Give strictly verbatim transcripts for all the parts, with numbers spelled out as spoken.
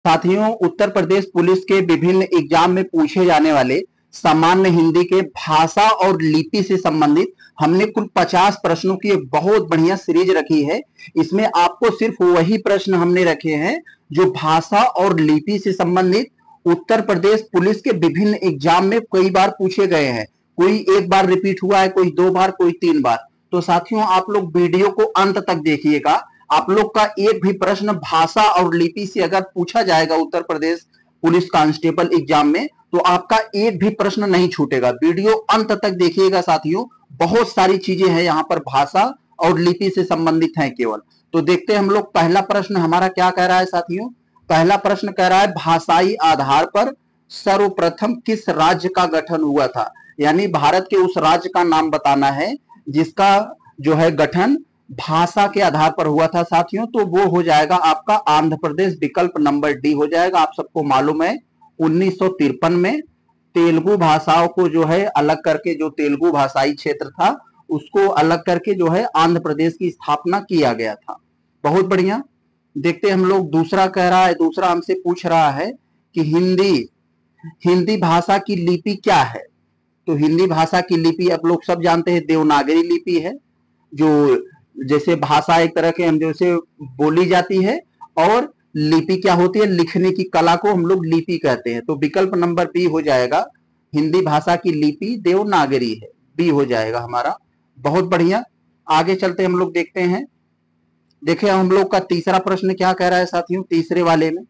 साथियों, उत्तर प्रदेश पुलिस के विभिन्न एग्जाम में पूछे जाने वाले सामान्य हिंदी के भाषा और लिपि से संबंधित हमने कुल पचास प्रश्नों की एक बहुत बढ़िया सीरीज रखी है। इसमें आपको सिर्फ वही प्रश्न हमने रखे हैं जो भाषा और लिपि से संबंधित उत्तर प्रदेश पुलिस के विभिन्न एग्जाम में कई बार पूछे गए हैं। कोई एक बार रिपीट हुआ है, कोई दो बार, कोई तीन बार। तो साथियों, आप लोग वीडियो को अंत तक देखिएगा। आप लोग का एक भी प्रश्न भाषा और लिपि से अगर पूछा जाएगा Uttar Pradesh police constable exam में, तो आपका एक भी प्रश्न नहीं छूटेगा। वीडियो अंत तक देखिएगा साथियों, बहुत सारी चीजें हैं यहाँ पर भाषा और लिपि से संबंधित हैं केवल। तो देखते हैं हम लोग, पहला प्रश्न हमारा क्या कह रहा है साथियों। पहला प्रश्न कह रहा है भाषाई आधार पर सर्वप्रथम किस राज्य का गठन हुआ था। यानी भारत के उस राज्य का नाम बताना है जिसका जो है गठन भाषा के आधार पर हुआ था साथियों। तो वो हो जाएगा आपका आंध्र प्रदेश, विकल्प नंबर डी हो जाएगा। आप सबको मालूम है उन्नीस सौ तिरपन में तेलुगु भाषाओं को जो है अलग करके, जो तेलुगु भाषाई क्षेत्र था उसको अलग करके जो है आंध्र प्रदेश की स्थापना किया गया था। बहुत बढ़िया। देखते हैं हम लोग, दूसरा कह रहा है, दूसरा हमसे पूछ रहा है कि हिंदी हिंदी भाषा की लिपि क्या है। तो हिंदी भाषा की लिपि आप लोग सब जानते हैं देवनागरी लिपि है, जो जैसे भाषा एक तरह के हम जैसे बोली जाती है, और लिपि क्या होती है, लिखने की कला को हम लोग लिपि कहते हैं। तो विकल्प नंबर बी हो जाएगा, हिंदी भाषा की लिपि देवनागरी है, बी हो जाएगा हमारा। बहुत बढ़िया, आगे चलते हम लोग देखते हैं। देखें हम लोग का तीसरा प्रश्न क्या कह रहा है साथियों, तीसरे वाले में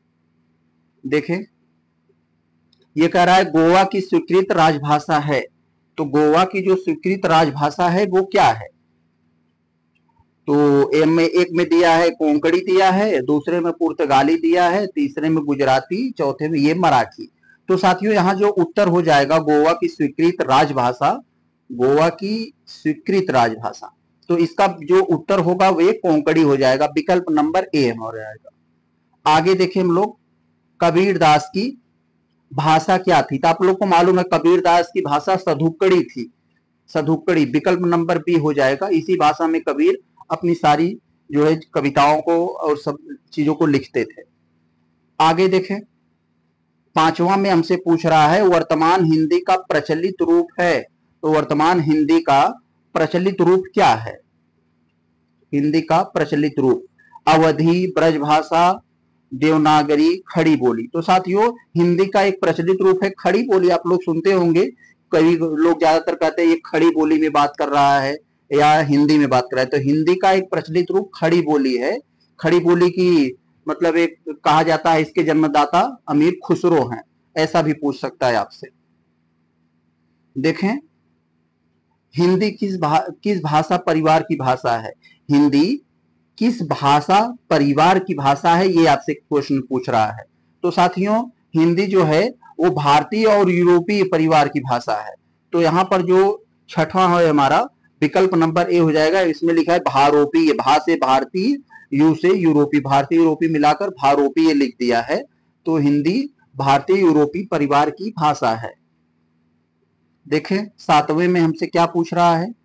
देखें, ये कह रहा है गोवा की स्वीकृत राजभाषा है। तो गोवा की जो स्वीकृत राजभाषा है वो क्या है। तो एम में एक में दिया है कोंकणी दिया है, दूसरे में पुर्तगाली दिया है, तीसरे में गुजराती, चौथे में ये मराठी। तो साथियों यहाँ जो उत्तर हो जाएगा गोवा की स्वीकृत राजभाषा, गोवा की स्वीकृत राजभाषा, तो इसका जो उत्तर होगा वो कोंकणी हो जाएगा, विकल्प नंबर ए हो जाएगा। आगे देखें हम लोग, कबीरदास की भाषा क्या थी। तो आप लोग को मालूम है कबीरदास की भाषा सधुक्कड़ी थी, सधुक्कड़ी, विकल्प नंबर बी हो जाएगा। इसी भाषा में कबीर अपनी सारी जो है कविताओं को और सब चीजों को लिखते थे। आगे देखें, पांचवा में हमसे पूछ रहा है वर्तमान हिंदी का प्रचलित रूप है। तो वर्तमान हिंदी का प्रचलित रूप क्या है। हिंदी का प्रचलित रूप अवधी, ब्रजभाषा, देवनागरी, खड़ी बोली। तो साथियों हिंदी का एक प्रचलित रूप है खड़ी बोली। आप लोग सुनते होंगे, कई लोग ज्यादातर कहते हैं ये खड़ी बोली में बात कर रहा है या हिंदी में बात कर रहा है। तो हिंदी का एक प्रचलित रूप खड़ी बोली है। खड़ी बोली की मतलब एक कहा जाता है इसके जन्मदाता अमीर खुसरो हैं, ऐसा भी पूछ सकता है आपसे। देखें, हिंदी किस भा, किस भाषा परिवार की भाषा है। हिंदी किस भाषा परिवार की भाषा है, ये आपसे क्वेश्चन पूछ रहा है। तो साथियों हिंदी जो है वो भारतीय और यूरोपीय परिवार की भाषा है। तो यहाँ पर जो छठवां है हमारा विकल्प नंबर ए हो जाएगा। इसमें लिखा है भारोपीय, भा से भारतीय, यू से यूरोपीय, भारतीय यूरोपीय मिलाकर भारोपीय लिख दिया है। तो हिंदी भारतीय यूरोपीय परिवार की भाषा है। देखें सातवें में हमसे क्या पूछ रहा है,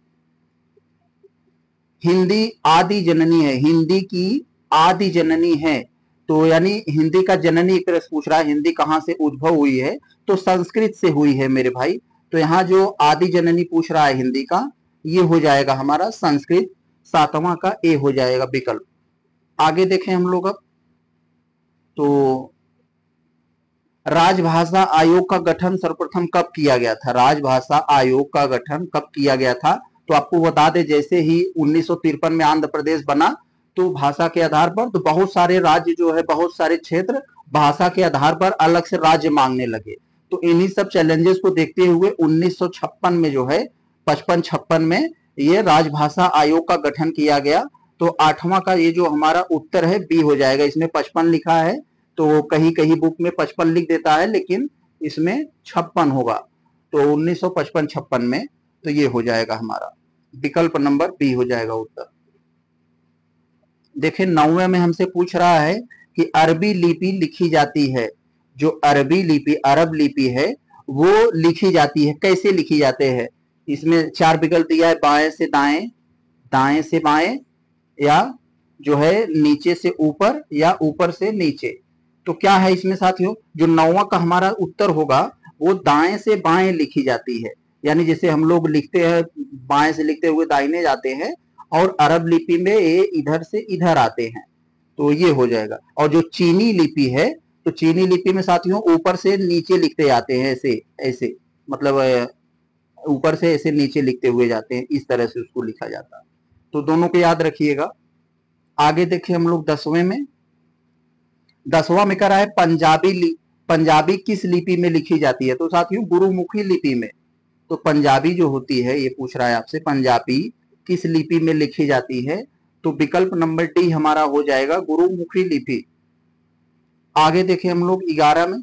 हिंदी आदि जननी है, हिंदी की आदि जननी है। तो यानी हिंदी का जननी एक तरह से पूछ रहा है, हिंदी कहां से उद्भव हुई है। तो संस्कृत से हुई है मेरे भाई। तो यहाँ जो आदि जननी पूछ रहा है हिंदी का, ये हो जाएगा हमारा संस्कृत, सातवां का ए हो जाएगा विकल्प। आगे देखें हम लोग अब, तो राजभाषा आयोग का गठन सर्वप्रथम कब किया गया था। राजभाषा आयोग का गठन कब किया गया था। तो आपको बता दें जैसे ही उन्नीस सौ तिरपन में आंध्र प्रदेश बना, तो भाषा के आधार पर तो बहुत सारे राज्य जो है, बहुत सारे क्षेत्र भाषा के आधार पर अलग से राज्य मांगने लगे। तो इन्हीं सब चैलेंजेस को देखते हुए उन्नीस सौ छप्पन में जो है, पचपन छप्पन में ये राजभाषा आयोग का गठन किया गया। तो आठवां का ये जो हमारा उत्तर है बी हो जाएगा। इसमें पचपन लिखा है, तो कहीं कहीं बुक में पचपन लिख देता है, लेकिन इसमें छप्पन होगा। तो उन्नीस सौ पचपन छप्पन में, तो ये हो जाएगा हमारा विकल्प नंबर बी हो जाएगा उत्तर। देखिए नौवे में हमसे पूछ रहा है कि अरबी लिपि लिखी जाती है। जो अरबी लिपि, अरब लिपि है वो लिखी जाती है, कैसे लिखी जाते हैं। इसमें चार विकल्प दिया है, बाएं से दाएं, दाएं से बाएं, या जो है नीचे से ऊपर, या ऊपर से नीचे। तो क्या है इसमें साथियों, जो नौवां का हमारा उत्तर होगा वो दाएं से बाएं लिखी जाती है, यानी जैसे हम लोग लिखते हैं बाएं से लिखते हुए दाहिने जाते हैं, और अरब लिपि में ये इधर से इधर आते हैं, तो ये हो जाएगा। और जो चीनी लिपि है, तो चीनी लिपि में साथियों ऊपर से नीचे लिखते जाते हैं, ऐसे ऐसे, मतलब ऊपर से ऐसे नीचे लिखते हुए जाते हैं, इस तरह से उसको लिखा जाता है। तो दोनों को याद रखिएगा। आगे देखिए हम लोग दसवें में, दसवां में कह रहा है पंजाबी लि, पंजाबी किस लिपि में लिखी जाती है, तो साथियों गुरुमुखी लिपि में। तो पंजाबी जो होती है, ये पूछ रहा है आपसे, पंजाबी किस लिपि में लिखी जाती है, तो विकल्प नंबर डी हमारा हो जाएगा गुरुमुखी लिपि। आगे देखें हम लोग ग्यारह में,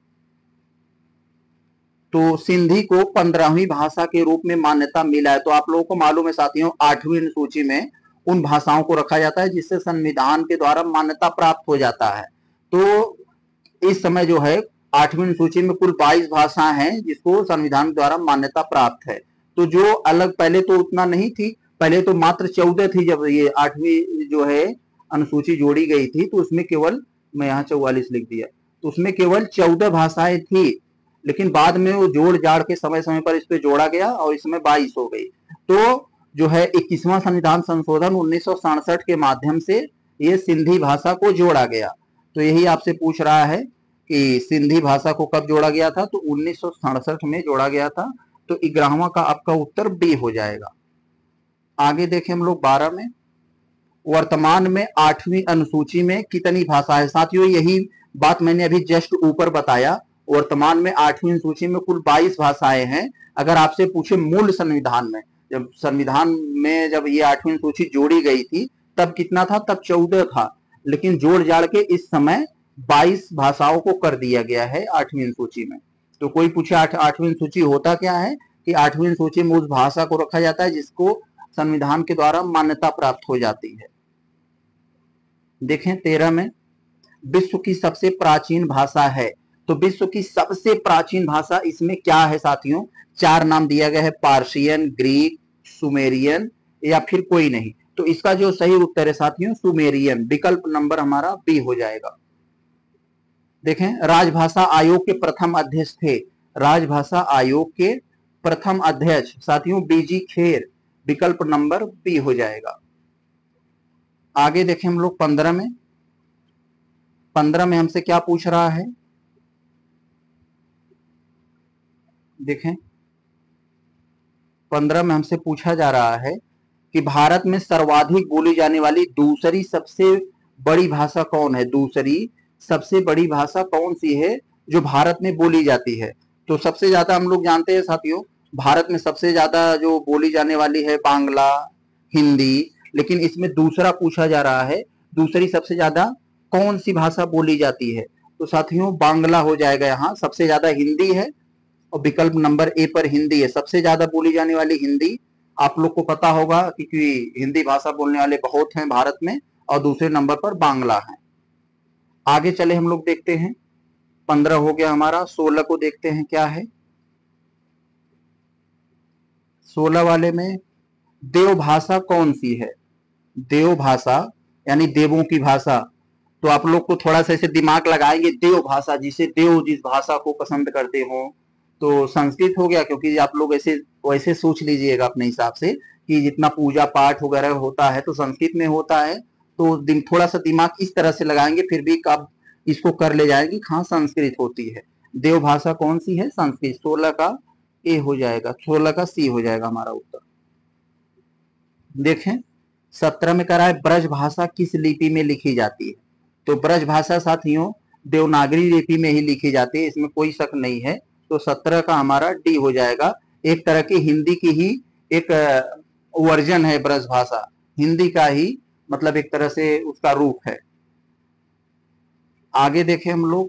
तो सिंधी को पंद्रहवीं भाषा के रूप में मान्यता मिला है। तो आप लोगों को मालूम है साथियों, आठवीं अनुसूची में उन भाषाओं को रखा जाता है जिससे संविधान के द्वारा मान्यता प्राप्त हो जाता है। तो इस समय जो है आठवीं अनुसूची में कुल बाईस भाषाएं हैं जिसको संविधान द्वारा मान्यता प्राप्त है। तो जो अलग पहले तो उतना नहीं थी, पहले तो मात्र चौदह थी, जब ये आठवीं जो है अनुसूची जोड़ी गई थी तो उसमें केवल, मैं यहाँ चौवालीस लिख दिया, तो उसमें केवल चौदह भाषाएं थी, लेकिन बाद में वो जोड़ जाड़ के समय समय पर इस पे जोड़ा गया और इसमें बाईस हो गई। तो जो है इक्कीसवां संविधान संशोधन उन्नीस सौ सड़सठ के माध्यम से ये सिंधी भाषा को जोड़ा गया। तो यही आपसे पूछ रहा है कि सिंधी भाषा को कब जोड़ा गया था, तो उन्नीस सौ सड़सठ में जोड़ा गया था। तो ग्यारहवां का आपका उत्तर बी हो जाएगा। आगे देखें हम लोग बारह में, वर्तमान में आठवीं अनुसूची में कितनी भाषा है। साथियों यही बात मैंने अभी जस्ट ऊपर बताया, वर्तमान में आठवीं अनुसूची में कुल बाईस भाषाएं हैं। अगर आपसे पूछे मूल संविधान में, जब संविधान में जब ये आठवीं अनुसूची जोड़ी गई थी तब कितना था, तब चौदह था, लेकिन जोड़ जाड़ के इस समय बाईस भाषाओं को कर दिया गया है आठवीं अनुसूची में। तो कोई पूछे आठ आठवीं अनुसूची होता क्या है, कि आठवीं अनुसूची में उस भाषा को रखा जाता है जिसको संविधान के द्वारा मान्यता प्राप्त हो जाती है। देखें तेरह में, विश्व की सबसे प्राचीन भाषा है। तो विश्व की सबसे प्राचीन भाषा इसमें क्या है साथियों, चार नाम दिया गया है, पार्शियन, ग्रीक, सुमेरियन या फिर कोई नहीं। तो इसका जो सही उत्तर है साथियों सुमेरियन, विकल्प नंबर हमारा बी हो जाएगा। देखें राजभाषा आयोग के प्रथम अध्यक्ष थे, राजभाषा आयोग के प्रथम अध्यक्ष साथियों बीजी खेर, विकल्प नंबर बी हो जाएगा। आगे देखें हम लोग पंद्रह में, पंद्रह में हमसे क्या पूछ रहा है, देखें पंद्रह में हमसे पूछा जा रहा है कि भारत में सर्वाधिक बोली जाने वाली दूसरी सबसे बड़ी भाषा कौन है, दूसरी सबसे बड़ी भाषा कौन सी है जो भारत में बोली जाती है। तो सबसे ज्यादा हम लोग जानते हैं साथियों, भारत में सबसे ज्यादा जो बोली जाने वाली है बांग्ला, हिंदी, लेकिन इसमें दूसरा पूछा जा रहा है दूसरी सबसे ज्यादा कौन सी भाषा बोली जाती है। तो साथियों बांग्ला हो जाएगा, यहाँ सबसे ज्यादा हिंदी है और विकल्प नंबर ए पर हिंदी है, सबसे ज्यादा बोली जाने वाली हिंदी। आप लोग को पता होगा क्योंकि हिंदी भाषा बोलने वाले बहुत हैं भारत में, और दूसरे नंबर पर बांग्ला है। आगे चले हम लोग देखते हैं, पंद्रह हो गया हमारा, सोलह को देखते हैं क्या है। सोलह वाले में देव भाषा कौन सी है, देव भाषा यानी देवों की भाषा। तो आप लोग को थोड़ा सा ऐसे दिमाग लगाएंगे, देव भाषा जिसे देव जिस भाषा को पसंद करते हो, तो संस्कृत हो गया, क्योंकि आप लोग ऐसे वैसे सोच लीजिएगा अपने हिसाब से कि जितना पूजा पाठ वगैरह होता है तो संस्कृत में होता है, तो थोड़ा सा दिमाग इस तरह से लगाएंगे फिर भी आप इसको कर ले जाएंगे, हाँ संस्कृत होती है। देव भाषा कौन सी है, संस्कृत। सोलह का ए हो जाएगा, सोलह का सी हो जाएगा हमारा उत्तर। देखें सत्रह में कह रहा है ब्रज भाषा किस लिपि में लिखी जाती है। तो ब्रज भाषा साथियों देवनागरी लिपि में ही लिखी जाती है, इसमें कोई शक नहीं है। तो सत्रह का हमारा डी हो जाएगा। एक तरह की हिंदी की ही एक वर्जन है ब्रज भाषा, हिंदी का ही मतलब एक तरह से उसका रूप है। आगे देखें हम लोग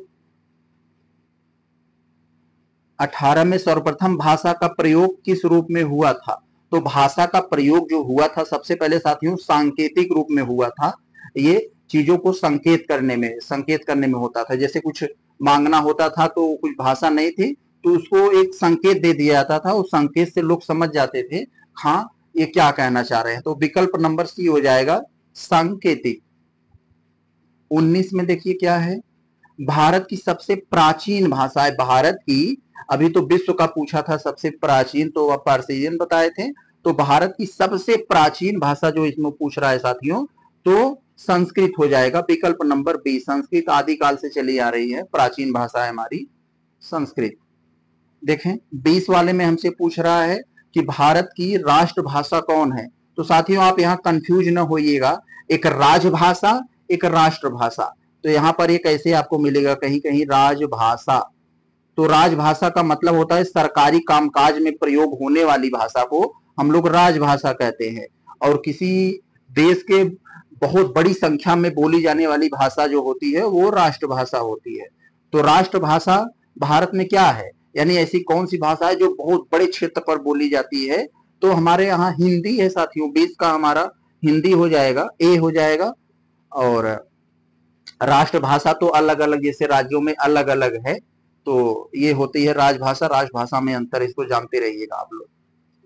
अठारह में, सर्वप्रथम भाषा का प्रयोग किस रूप में हुआ था। तो भाषा का प्रयोग जो हुआ था सबसे पहले साथियों सांकेतिक रूप में हुआ था। ये चीजों को संकेत करने में संकेत करने में होता था, जैसे कुछ मांगना होता था तो कुछ भाषा नहीं थी तो उसको एक संकेत दे दिया जाता था, उस संकेत से लोग समझ जाते थे हाँ ये क्या कहना चाह रहे हैं। तो विकल्प नंबर सी हो जाएगा सांकेतिक। उन्नीस में देखिए क्या है, भारत की सबसे प्राचीन भाषा है भारत की। अभी तो विश्व का पूछा था सबसे प्राचीन, तो वह पर्शियन बताए थे। तो भारत की सबसे प्राचीन भाषा जो इसमें पूछ रहा है साथियों, तो संस्कृत हो जाएगा, विकल्प नंबर बी। संस्कृत आदिकाल से चली आ रही है, प्राचीन भाषा है हमारी संस्कृत। देखें बीस वाले में हमसे पूछ रहा है कि भारत की राष्ट्रभाषा कौन है। तो साथियों आप यहाँ कंफ्यूज न होइएगा, एक राजभाषा एक राष्ट्रभाषा। तो यहाँ पर एक ऐसे आपको मिलेगा कहीं कहीं राजभाषा। तो राजभाषा का मतलब होता है सरकारी कामकाज में प्रयोग होने वाली भाषा को हम लोग राजभाषा कहते हैं। और किसी देश के बहुत बड़ी संख्या में बोली जाने वाली भाषा जो होती है वो राष्ट्रभाषा होती है। तो राष्ट्रभाषा भारत में क्या है, यानी ऐसी कौन सी भाषा है जो बहुत बड़े क्षेत्र पर बोली जाती है। तो हमारे यहाँ हिंदी है साथियों, बीस का हमारा हिंदी हो जाएगा, ए हो जाएगा। और राष्ट्रभाषा तो अलग अलग जैसे राज्यों में अलग अलग है, तो ये होती है राजभाषा। राजभाषा में अंतर, इसको जानते रहिएगा आप लोग।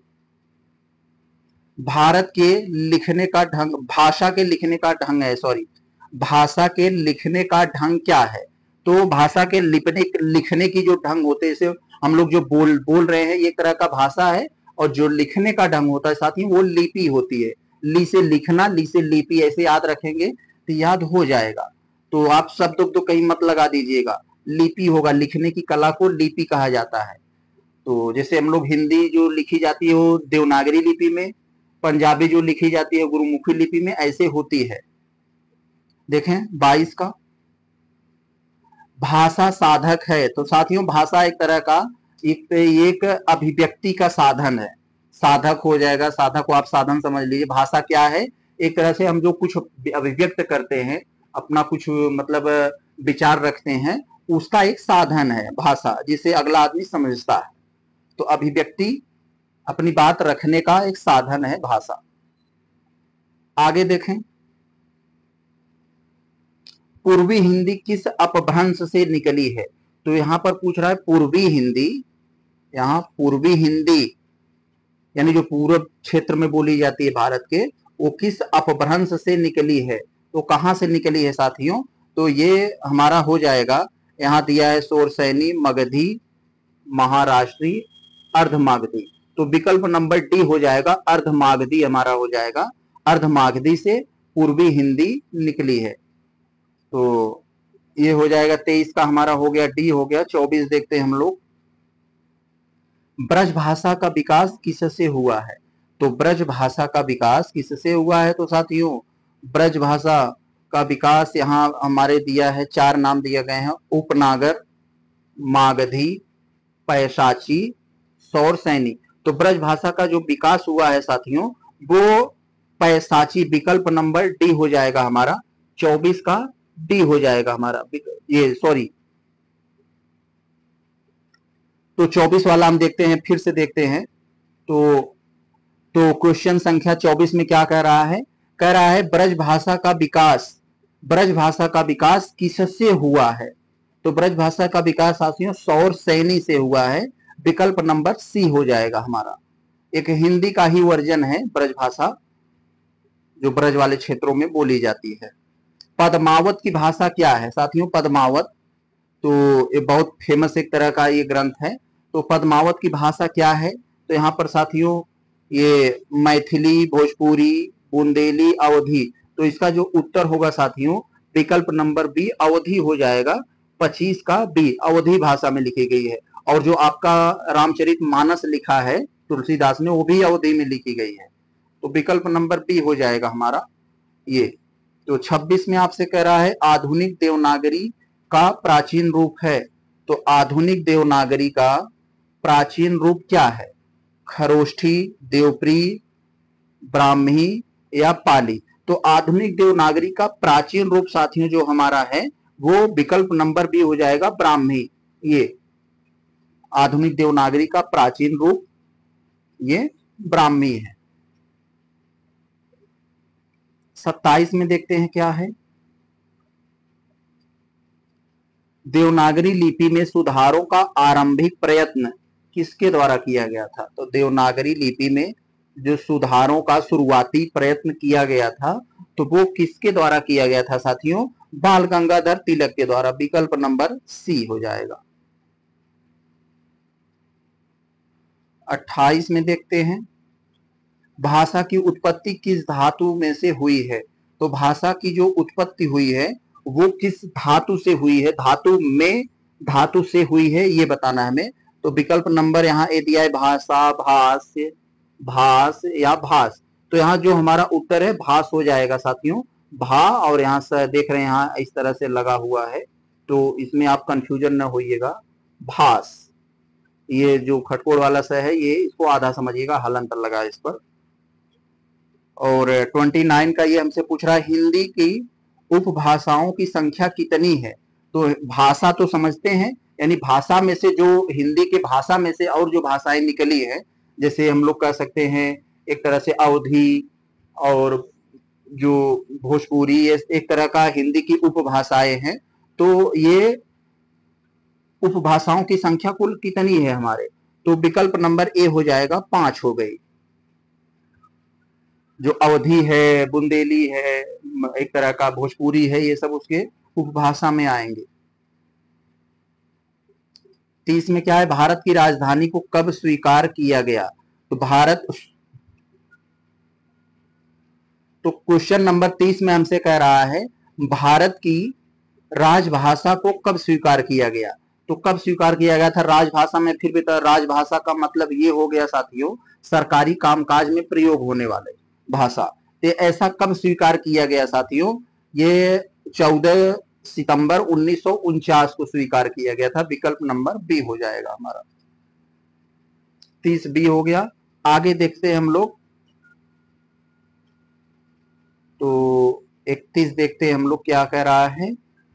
भारत के लिखने का ढंग, भाषा के लिखने का ढंग है, सॉरी भाषा के लिखने का ढंग क्या है। तो भाषा के लिखने लिखने की जो ढंग होते हैं, जैसे हम लोग जो बोल बोल रहे हैं ये एक तरह का भाषा है, और जो लिखने का ढंग होता है साथी वो लिपि होती है। ली से लिखना, ली से लिपि, ऐसे याद रखेंगे तो याद हो जाएगा। तो आप शब्द तो कहीं मत लगा दीजिएगा, लिपि होगा, लिखने की कला को लिपि कहा जाता है। तो जैसे हम लोग हिंदी जो लिखी जाती है वो देवनागरी लिपि में, पंजाबी जो लिखी जाती है गुरुमुखी लिपि में, ऐसे होती है। देखें बाईस का, भाषा साधक है। तो साथियों भाषा एक तरह का एक, एक अभिव्यक्ति का साधन है, साधक हो जाएगा। साधक को आप साधन समझ लीजिए। भाषा क्या है, एक तरह से हम जो कुछ अभिव्यक्त करते हैं, अपना कुछ मतलब विचार रखते हैं, उसका एक साधन है भाषा, जिसे अगला आदमी समझता है। तो अभिव्यक्ति, अपनी बात रखने का एक साधन है भाषा। आगे देखें, पूर्वी हिंदी किस अपभ्रंश से निकली है। तो यहां पर पूछ रहा है पूर्वी हिंदी, यहाँ पूर्वी हिंदी यानी जो पूर्व क्षेत्र में बोली जाती है भारत के, वो किस अपभ्रंश से निकली है। तो कहां से निकली है साथियों, तो ये हमारा हो जाएगा, यहाँ दिया है शोरसैनी, मगधी, महाराष्ट्री, अर्धमागधी। तो विकल्प नंबर डी हो जाएगा, अर्धमागधी हमारा हो जाएगा। अर्धमागधी से पूर्वी हिंदी निकली है। तो ये हो जाएगा तेईस का हमारा हो गया, डी हो गया। चौबीस देखते हैं हम लोग, ब्रज भाषा का विकास किससे हुआ है। तो ब्रज भाषा का विकास किससे हुआ है। तो साथियों ब्रज भाषा का विकास यहाँ हमारे दिया है, चार नाम दिए गए हैं, उपनागर, मागधी, पैशाची, शौरसैनी। तो ब्रज भाषा का जो विकास हुआ है साथियों वो पैशाची, विकल्प नंबर डी हो जाएगा हमारा। चौबीस का डी हो जाएगा हमारा, ये सॉरी। तो चौबीस वाला हम देखते हैं, फिर से देखते हैं। तो तो क्वेश्चन संख्या चौबीस में क्या कह रहा है, कह रहा है ब्रज भाषा का विकास, ब्रज भाषा का विकास किससे हुआ है। तो ब्रज भाषा का विकास साथियों शौरसैनी से हुआ है, विकल्प नंबर सी हो जाएगा हमारा। एक हिंदी का ही वर्जन है ब्रज भाषा, जो ब्रज वाले क्षेत्रों में बोली जाती है। पद्मावत की भाषा क्या है साथियों, पद्मावत तो ये बहुत फेमस एक तरह का ये ग्रंथ है। तो पद्मावत की भाषा क्या है, तो यहाँ पर साथियों ये मैथिली, भोजपुरी, बुंदेली, अवधी। तो इसका जो उत्तर होगा साथियों विकल्प नंबर बी, अवधी हो जाएगा। पच्चीस का बी, अवधी भाषा में लिखी गई है। और जो आपका रामचरित मानस लिखा है तुलसीदास ने, वो भी अवधी में लिखी गई है। तो विकल्प नंबर बी हो जाएगा हमारा ये। तो छब्बीस में आपसे कह रहा है आधुनिक देवनागरी का प्राचीन रूप है। तो आधुनिक देवनागरी का प्राचीन रूप क्या है, खरोष्ठी, देवप्री, ब्राह्मी या पाली। तो आधुनिक देवनागरी का प्राचीन रूप साथियों जो हमारा है वो विकल्प नंबर बी हो जाएगा, ब्राह्मी। ये आधुनिक देवनागरी का प्राचीन रूप ये ब्राह्मी है। सत्ताईस में देखते हैं क्या है, देवनागरी लिपि में सुधारों का आरंभिक प्रयत्न किसके द्वारा किया गया था। तो देवनागरी लिपि में जो सुधारों का शुरुआती प्रयत्न किया गया था तो वो किसके द्वारा किया गया था साथियों, बाल गंगाधर तिलक के द्वारा, विकल्प नंबर सी हो जाएगा। अट्ठाईस में देखते हैं, भाषा की उत्पत्ति किस धातु में से हुई है? तो भाषा की जो उत्पत्ति हुई है वो किस धातु से हुई है, धातु में, धातु से हुई है, ये बताना है हमें। तो विकल्प नंबर यहाँ ए दिया है, भाषा, भाष्य, भास या भास। तो यहाँ जो हमारा उत्तर है भास हो जाएगा साथियों, भा, और यहाँ से देख रहे हैं यहाँ इस तरह से लगा हुआ है, तो इसमें आप कंफ्यूजन न होइएगा, भास। ये जो खटकोड़ वाला स है ये, इसको आधा समझिएगा, हलंतर लगा इस पर। और उनतीस का ये हमसे पूछ रहा है, हिंदी की उपभाषाओं की संख्या कितनी है? तो भाषा तो समझते हैं, यानी भाषा में से जो हिंदी के भाषा में से और जो भाषाएं निकली है, जैसे हम लोग कह सकते हैं एक तरह से अवधी और जो भोजपुरी, ये एक तरह का हिंदी की उपभाषाएं हैं। तो ये उपभाषाओं की संख्या कुल कितनी है हमारे? तो विकल्प नंबर ए हो जाएगा, पांच हो गई। जो अवधी है, बुंदेली है, एक तरह का भोजपुरी है, ये सब उसके उपभाषा में आएंगे। तीस में क्या है, भारत की राजधानी को कब स्वीकार किया गया? तो भारत, तो क्वेश्चन नंबर तीस में हमसे कह रहा है भारत की राजभाषा को कब स्वीकार किया गया? तो कब स्वीकार किया गया था राजभाषा में? फिर भी तो राजभाषा का मतलब ये हो गया साथियों, सरकारी कामकाज में प्रयोग होने वाले भाषा। तो ऐसा कब स्वीकार किया गया साथियों? ये चौदह सितंबर उन्नीस सौ उनचास को स्वीकार किया गया था, विकल्प नंबर बी हो जाएगा हमारा। तीस बी हो गया। आगे देखते हैं हम लोग, तो इकतीस देखते हैं हम लोग क्या कह रहा है।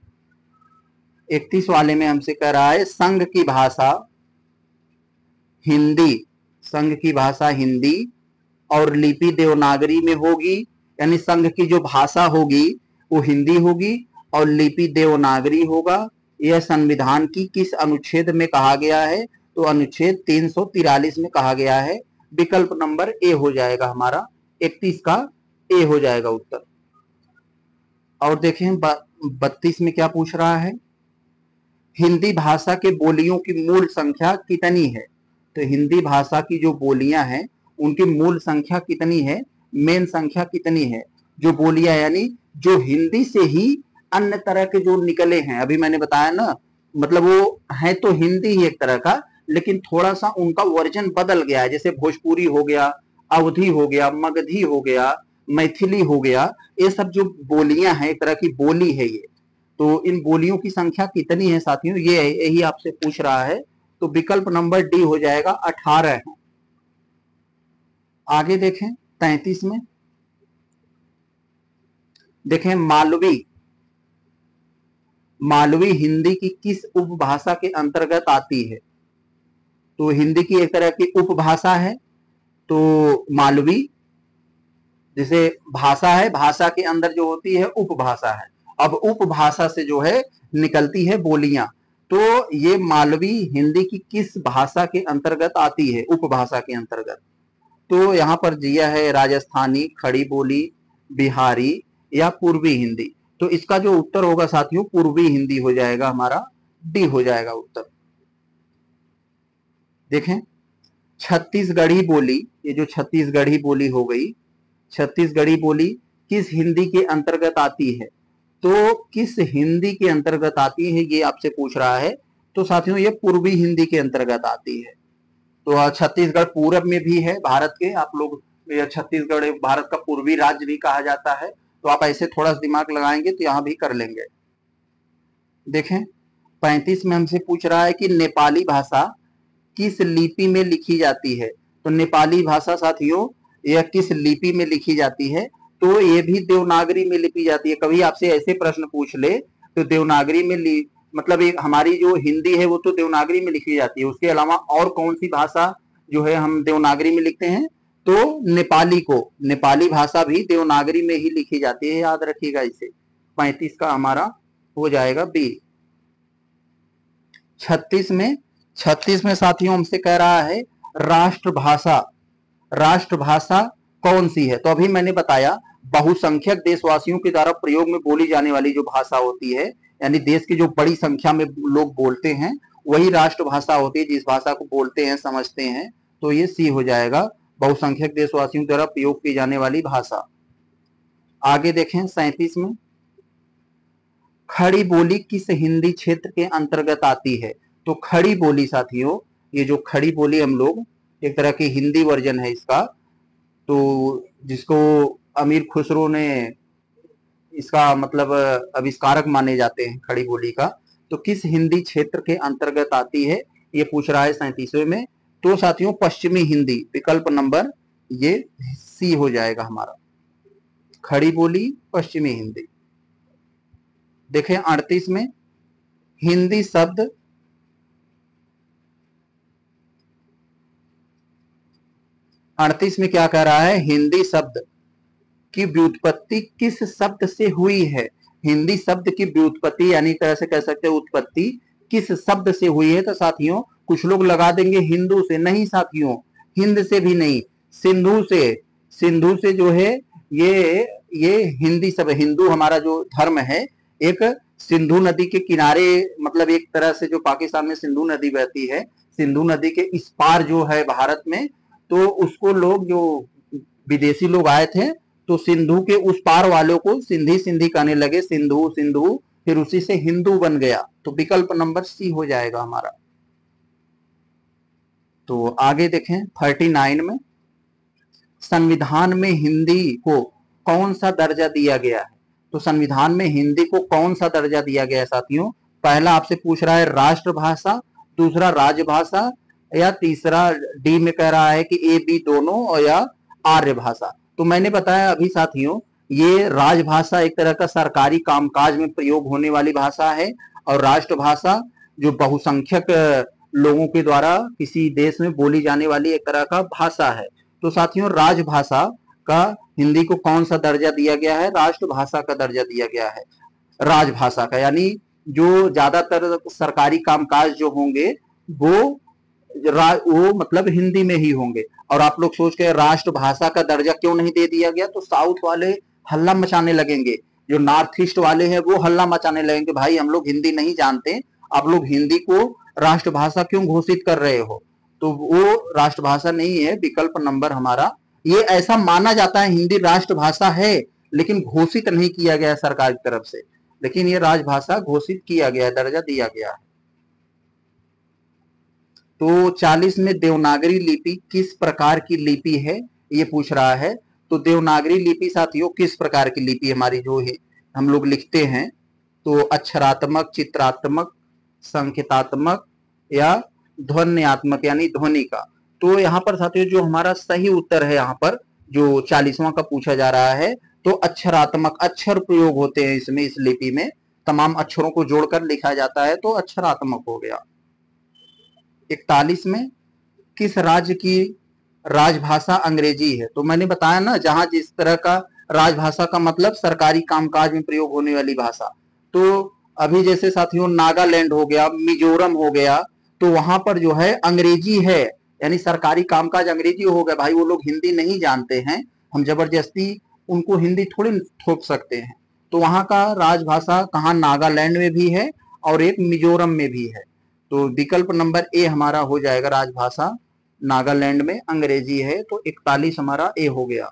इकतीस वाले में हमसे कह रहा है संघ की भाषा हिंदी, संघ की भाषा हिंदी और लिपि देवनागरी में होगी, यानी संघ की जो भाषा होगी वो हिंदी होगी और लिपि देवनागरी होगा। यह संविधान की किस अनुच्छेद में कहा गया है? तो अनुच्छेद तीन सौ तिरालीस में कहा गया है, विकल्प नंबर ए हो जाएगा हमारा, इकतीस का ए हो जाएगा उत्तर। और देखें बत्तीस में क्या पूछ रहा है, हिंदी भाषा के बोलियों की मूल संख्या कितनी है? तो हिंदी भाषा की जो बोलियां हैं उनकी मूल संख्या कितनी है, मेन संख्या कितनी है? जो बोलियां यानी जो हिंदी से ही अन्य तरह के जो निकले हैं, अभी मैंने बताया ना, मतलब वो है तो हिंदी ही एक तरह का, लेकिन थोड़ा सा उनका वर्जन बदल गया है, जैसे भोजपुरी हो गया, अवधी हो गया, मगधी हो गया, मैथिली हो गया, ये सब जो बोलियां हैं एक तरह की बोली है ये। तो इन बोलियों की संख्या कितनी है साथियों, ये यही आपसे पूछ रहा है। तो विकल्प नंबर डी हो जाएगा, अठारह। आगे देखें तैंतीस में, देखें मालवी, मालवी हिंदी की किस उपभाषा के अंतर्गत आती है? तो हिंदी की एक तरह की उपभाषा है, तो मालवी जैसे भाषा है, भाषा के अंदर जो होती है उपभाषा है, अब उपभाषा से जो है निकलती है बोलियां, तो ये मालवी हिंदी की किस भाषा के अंतर्गत आती है, उपभाषा के अंतर्गत? तो यहाँ पर दिया है राजस्थानी, खड़ी बोली, बिहारी या पूर्वी हिंदी। तो इसका जो उत्तर होगा साथियों पूर्वी हिंदी हो जाएगा हमारा, डी हो जाएगा उत्तर। देखें छत्तीसगढ़ी बोली, ये जो छत्तीसगढ़ी बोली हो गई, छत्तीसगढ़ी बोली किस हिंदी के अंतर्गत आती है? तो किस हिंदी के अंतर्गत आती है ये आपसे पूछ रहा है। तो साथियों ये पूर्वी हिंदी के अंतर्गत आती है। तो छत्तीसगढ़ पूरब में भी है भारत के, आप लोग छत्तीसगढ़ भारत का पूर्वी राज्य भी कहा जाता है, तो आप ऐसे थोड़ा सा दिमाग लगाएंगे तो यहां भी कर लेंगे। देखें पैंतीस में हमसे पूछ रहा है कि नेपाली भाषा किस लिपि में लिखी जाती है? तो नेपाली भाषा साथियों यह किस लिपि में लिखी जाती है? तो ये भी देवनागरी में लिखी जाती है। कभी आपसे ऐसे प्रश्न पूछ ले तो देवनागरी में लि, मतलब एक हमारी जो हिंदी है वो तो देवनागरी में लिखी जाती है, उसके अलावा और कौन सी भाषा जो है हम देवनागरी में लिखते हैं? तो नेपाली को, नेपाली भाषा भी देवनागरी में ही लिखी जाती है, याद रखिएगा इसे। पैंतीस का हमारा हो जाएगा बी। छत्तीस में, छत्तीस में साथियों हमसे कह रहा है राष्ट्रभाषा, राष्ट्रभाषा कौन सी है? तो अभी मैंने बताया बहुसंख्यक देशवासियों के द्वारा प्रयोग में बोली जाने वाली जो भाषा होती है, यानी देश की जो बड़ी संख्या में लोग बोलते हैं वही राष्ट्रभाषा होती है, जिस भाषा को बोलते हैं समझते हैं। तो ये सी हो जाएगा, बहुसंख्यक देशवासियों द्वारा प्रयोग की जाने वाली भाषा। आगे देखें सैंतीस में, खड़ी बोली किस हिंदी क्षेत्र के अंतर्गत आती है? तो खड़ी बोली साथियों, ये जो खड़ी बोली हम लोग, एक तरह की हिंदी वर्जन है इसका, तो जिसको अमीर खुसरो ने इसका मतलब आविष्कारक माने जाते हैं खड़ी बोली का, तो किस हिंदी क्षेत्र के अंतर्गत आती है ये पूछ रहा है सैंतीसवें में। तो साथियों पश्चिमी हिंदी, विकल्प नंबर ये सी हो जाएगा हमारा, खड़ी बोली पश्चिमी हिंदी। देखें अड़तीस में, हिंदी शब्द अड़तीस में क्या कह रहा है, हिंदी शब्द की व्युत्पत्ति किस शब्द से हुई है? हिंदी शब्द की व्युत्पत्ति यानी तरह से कह सकते हैं उत्पत्ति किस शब्द से हुई है? तो साथियों कुछ लोग लगा देंगे हिंदू से, नहीं साथियों, हिंद से भी नहीं, सिंधु से। सिंधु से जो है ये ये हिंदी शब्द, हिंदू हमारा जो धर्म है एक सिंधु नदी के किनारे, मतलब एक तरह से जो पाकिस्तान में सिंधु नदी बहती है, सिंधु नदी के इस पार जो है भारत में, तो उसको लोग जो विदेशी लोग आए थे तो सिंधु के उस पार वालों को सिंधी सिंधी कहने लगे, सिंधु सिंधु, फिर उसी से हिंदू बन गया। तो विकल्प नंबर सी हो जाएगा हमारा। तो आगे देखें उनतालीस में, संविधान में हिंदी को कौन सा दर्जा दिया गया है? तो संविधान में हिंदी को कौन सा दर्जा दिया गया है साथियों? पहला आपसे पूछ रहा है राष्ट्रभाषा, दूसरा राजभाषा, या तीसरा डी में कह रहा है कि ए बी दोनों, और या आर्य भाषा। तो मैंने बताया अभी साथियों, ये राजभाषा एक तरह का सरकारी कामकाज में प्रयोग होने वाली भाषा है, और राष्ट्रभाषा जो बहुसंख्यक लोगों के द्वारा किसी देश में बोली जाने वाली एक तरह का भाषा है। तो साथियों राजभाषा का हिंदी को कौन सा दर्जा दिया गया है? राष्ट्रभाषा का दर्जा दिया गया है राजभाषा का, यानी जो ज्यादातर सरकारी कामकाज जो होंगे वो वो मतलब हिंदी में ही होंगे। और आप लोग सोच के राष्ट्रभाषा का दर्जा क्यों नहीं दे दिया गया? तो साउथ वाले हल्ला मचाने लगेंगे, जो नॉर्थ ईस्ट वाले हैं वो हल्ला मचाने लगेंगे, भाई हम लोग हिंदी नहीं जानते, आप लोग हिंदी को राष्ट्रभाषा क्यों घोषित कर रहे हो? तो वो राष्ट्रभाषा नहीं है, विकल्प नंबर हमारा, ये ऐसा माना जाता है हिंदी राष्ट्रभाषा है लेकिन घोषित नहीं किया गया सरकार की तरफ से, लेकिन ये राजभाषा घोषित किया गया, दर्जा दिया गया है। तो चालीस में देवनागरी लिपि किस प्रकार की लिपि है ये पूछ रहा है। तो देवनागरी लिपि साथियों किस प्रकार की लिपि हमारी जो है हम लोग लिखते हैं, तो अक्षरात्मक, चित्रात्मक, संकेतात्मक या ध्वन्यात्मक यानी ध्वनि का। तो यहाँ पर साथियों जो हमारा सही उत्तर है यहाँ पर जो चालीसवां का पूछा जा रहा है, तो अक्षरात्मक, अक्षर प्रयोग होते हैं इसमें, इस लिपि में तमाम अक्षरों को जोड़कर लिखा जाता है, तो अक्षरात्मक हो गया। इकतालीस में, किस राज्य की राजभाषा अंग्रेजी है? तो मैंने बताया ना, जहां जिस तरह का राजभाषा का मतलब सरकारी कामकाज में प्रयोग होने वाली भाषा। तो अभी जैसे साथियों नागालैंड हो गया, मिजोरम हो गया, तो वहां पर जो है अंग्रेजी है, यानी सरकारी कामकाज अंग्रेजी हो गया। भाई वो लोग हिंदी नहीं जानते हैं, हम जबरदस्ती उनको हिंदी थोड़ी थोप सकते हैं। तो वहां का राजभाषा कहाँ, नागालैंड में भी है और एक मिजोरम में भी है। तो विकल्प नंबर ए हमारा हो जाएगा, राजभाषा नागालैंड में अंग्रेजी है। तो इकतालीस हमारा ए हो गया।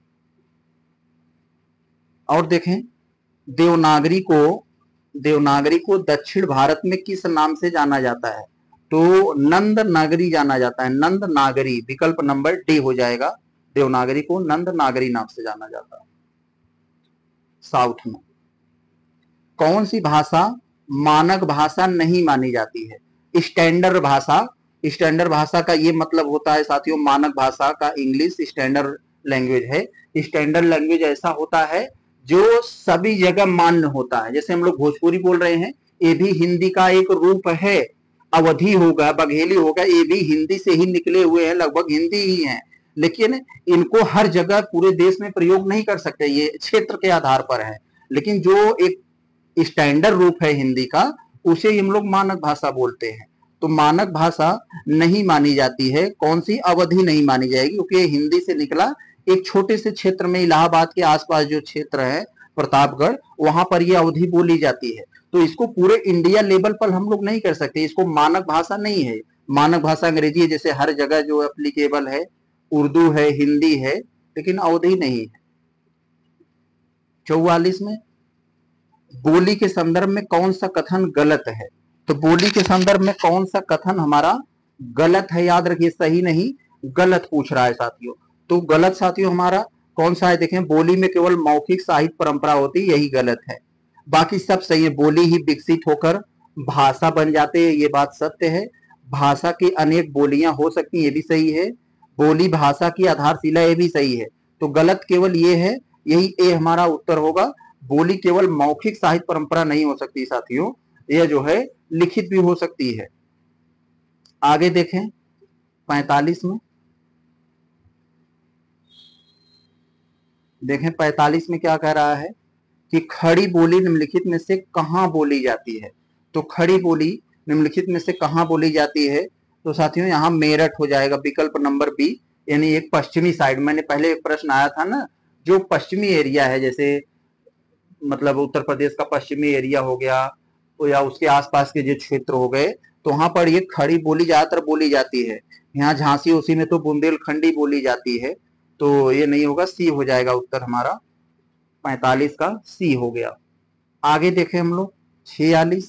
और देखें देवनागरी को देवनागरी को दक्षिण भारत में किस नाम से जाना जाता है? तो नंद नागरी जाना जाता है, नंद नागरी, विकल्प नंबर डी हो जाएगा। देवनागरी को नंद नागरी नाम से जाना जाता है। साउथ में कौन सी भाषा मानक भाषा नहीं मानी जाती है? स्टैंडर्ड भाषा, स्टैंडर्ड भाषा का ये मतलब होता है साथियों, मानक भाषा का इंग्लिश स्टैंडर्ड लैंग्वेज है। स्टैंडर्ड लैंग्वेज ऐसा होता है जो सभी जगह मान्य होता है। जैसे हम लोग भोजपुरी बोल रहे हैं, ये भी हिंदी का एक रूप है। अवधी होगा, बघेली होगा, ये भी हिंदी से ही निकले हुए हैं, लगभग हिंदी ही हैं, लेकिन इनको हर जगह पूरे देश में प्रयोग नहीं कर सकते, ये क्षेत्र के आधार पर है। लेकिन जो एक स्टैंडर्ड रूप है हिंदी का, उसे हम लोग मानक भाषा बोलते हैं। तो मानक भाषा नहीं मानी जाती है, कौन सी? अवधी नहीं मानी जाएगी, क्योंकि हिंदी से निकला, एक छोटे से क्षेत्र में इलाहाबाद के आसपास जो क्षेत्र है प्रतापगढ़, वहां पर ये अवधी बोली जाती है। तो इसको पूरे इंडिया लेवल पर हम लोग नहीं कर सकते, इसको मानक भाषा नहीं है। मानक भाषा अंग्रेजी है, जैसे हर जगह जो एप्लीकेबल है, उर्दू है, हिंदी है, लेकिन अवधी नहीं है। चौवालीस में बोली के संदर्भ में कौन सा कथन गलत है? तो बोली के संदर्भ में कौन सा कथन हमारा गलत है? याद रखिए, सही नहीं गलत पूछ रहा है साथियों। तो गलत साथियों हमारा कौन सा है? देखें, बोली में केवल मौखिक साहित्य परंपरा होती, यही गलत है। बाकी सब सही है। बोली ही विकसित होकर भाषा बन जाते हैं, ये बात सत्य है। भाषा की अनेक बोलियां हो सकती, ये भी सही है। बोली भाषा की आधारशिला, ये भी सही है। तो गलत केवल ये है, यही ए हमारा उत्तर होगा। बोली केवल मौखिक साहित्य परंपरा नहीं हो सकती साथियों, यह जो है लिखित भी हो सकती है। आगे देखें पैंतालीस में, देखें पैंतालीस में क्या कह रहा है कि खड़ी बोली निम्नलिखित में से कहां बोली जाती है? तो खड़ी बोली निम्नलिखित में से कहां बोली जाती है? तो साथियों यहां मेरठ हो जाएगा, विकल्प नंबर बी, यानी एक पश्चिमी साइड। मैंने पहले एक प्रश्न आया था ना, जो पश्चिमी एरिया है, जैसे मतलब उत्तर प्रदेश का पश्चिमी एरिया हो गया, तो या उसके आसपास के जो क्षेत्र हो गए, तो वहां पर ये खड़ी बोली ज्यादातर बोली जाती है। यहाँ झांसी उसी में तो बुंदेलखंडी बोली जाती है, तो ये नहीं होगा, सी हो जाएगा उत्तर हमारा। पैंतालीस का सी हो गया। आगे देखें हम लोग छियालीस,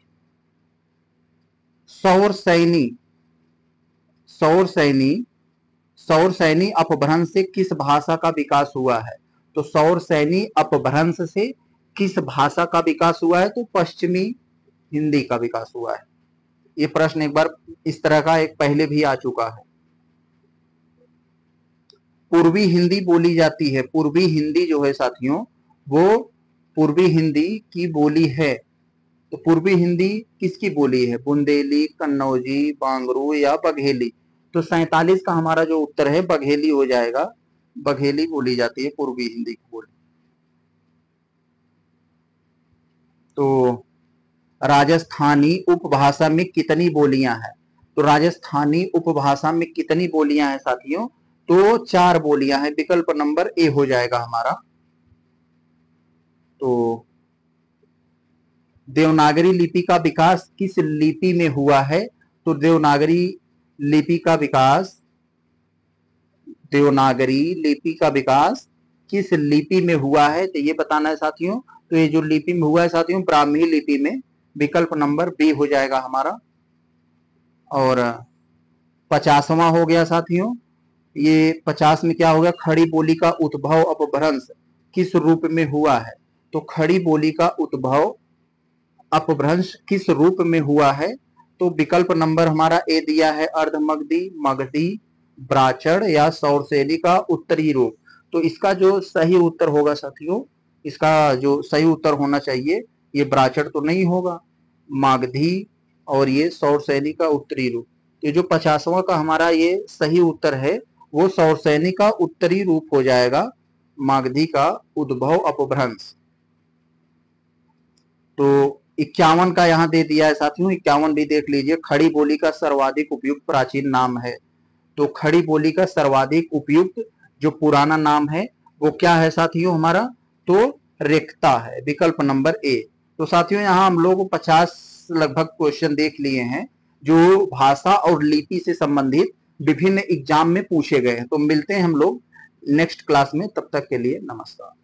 सौर सैनी, सौर सैनी, सौर सैनी अपभ्रंश से किस भाषा का विकास हुआ है? तो सौर सैनी अपभ्रंश से किस भाषा का विकास हुआ है? तो पश्चिमी हिंदी का विकास हुआ है। ये प्रश्न एक बार इस तरह का एक पहले भी आ चुका है। पूर्वी हिंदी बोली जाती है, पूर्वी हिंदी जो है साथियों, वो पूर्वी हिंदी की बोली है। तो पूर्वी हिंदी किसकी बोली है? बुंदेली, कन्नौजी, बांगरू या बघेली? तो सैतालीस का हमारा जो उत्तर है बघेली हो जाएगा। बघेली बोली जाती है पूर्वी हिंदी की बोली। तो राजस्थानी उपभाषा में कितनी बोलियां हैं? तो राजस्थानी उपभाषा में कितनी बोलियां हैं साथियों? तो चार बोलियां हैं, विकल्प नंबर ए हो जाएगा हमारा। तो देवनागरी लिपि का विकास किस लिपि में हुआ है? तो देवनागरी लिपि का विकास, देवनागरी लिपि का विकास किस लिपि में हुआ है? तो ये बताना है साथियों। तो ये जो लिपि में हुआ है साथियों, ब्राह्मी लिपि में, विकल्प नंबर बी हो जाएगा हमारा। और पचासवां हो गया साथियों, ये पचास में क्या हो गया? खड़ी बोली का उद्भव अपभ्रंश किस रूप में हुआ है? तो खड़ी बोली का उद्भव अपभ्रंश किस रूप में हुआ है? तो विकल्प नंबर हमारा ए दिया है, अर्धमगधी, मगधी, ब्राचड़ या सौरसेनी का उत्तरी रूप। तो इसका जो सही उत्तर होगा साथियों, इसका जो सही उत्तर होना चाहिए, ये ब्राचड़ तो नहीं होगा, मागधी और ये सौरसेनी का उत्तरी रूप। ये जो पचासवां का हमारा ये सही उत्तर है, वो सौरसेनी का उत्तरी रूप हो जाएगा, मागधी का उद्भव अपभ्रंश। तो इक्यावन का यहाँ दे दिया है साथियों, इक्यावन भी देख लीजिए। खड़ी बोली का सर्वाधिक उपयुक्त प्राचीन नाम है। तो खड़ी बोली का सर्वाधिक उपयुक्त जो पुराना नाम है वो क्या है साथियों हमारा? तो रेखता है, विकल्प नंबर ए। तो साथियों यहाँ हम लोग पचास लगभग क्वेश्चन देख लिए हैं जो भाषा और लिपि से संबंधित विभिन्न एग्जाम में पूछे गए हैं। तो मिलते हैं हम लोग नेक्स्ट क्लास में, तब तक के लिए नमस्कार।